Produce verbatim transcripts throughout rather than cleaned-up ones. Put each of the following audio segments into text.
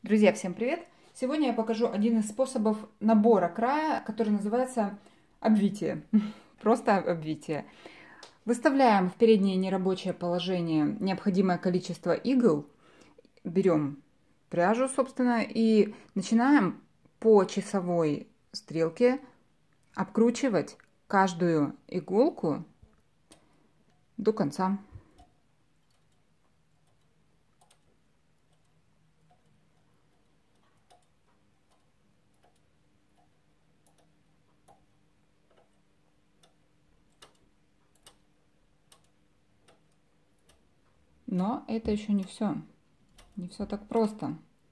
Друзья, всем привет! Сегодня я покажу один из способов набора края, который называется обвитие. Просто обвитие. Выставляем в переднее нерабочее положение необходимое количество игл. Берем пряжу, собственно, и начинаем по часовой стрелке обкручивать каждую иголку до конца. Но это еще не все. Не все так просто.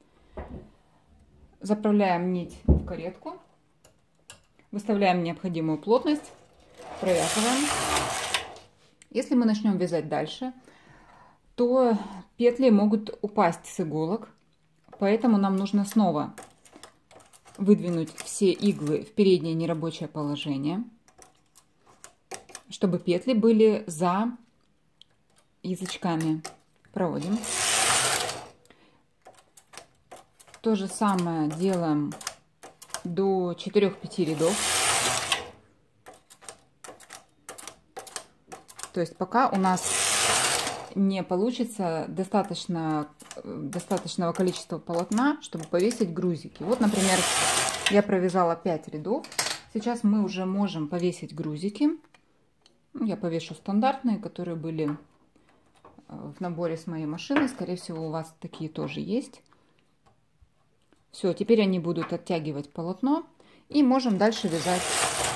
Заправляем нить в каретку. Выставляем необходимую плотность. Провязываем. Если мы начнем вязать дальше, то петли могут упасть с иголок. Поэтому нам нужно снова выдвинуть все иглы в переднее нерабочее положение, чтобы петли были за язычками. Проводим. То же самое делаем до четырёх-пяти рядов. То есть пока у нас не получится достаточно, достаточного количества полотна, чтобы повесить грузики. Вот, например, я провязала пять рядов. Сейчас мы уже можем повесить грузики. Я повешу стандартные, которые были в наборе с моей машины. Скорее всего, у вас такие тоже есть. Все, теперь они будут оттягивать полотно. И можем дальше вязать